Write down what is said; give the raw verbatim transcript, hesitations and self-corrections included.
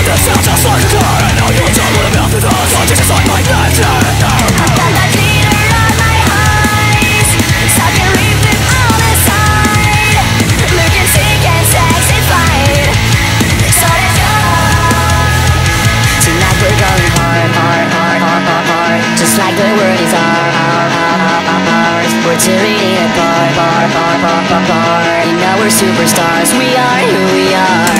This sounds just like a car. I know you're done with a mouth with us. I'll just inside my nature. I've got that glitter on my eyes, stuck and reap with all inside, looking sick and sexified. So let's go. Tonight we're going hard, hard, hard, hard, hard, hard. Just like the word is ours, ours. We're tearing it apart, apart, apart, apart, apart. You know we're superstars. We are who we are.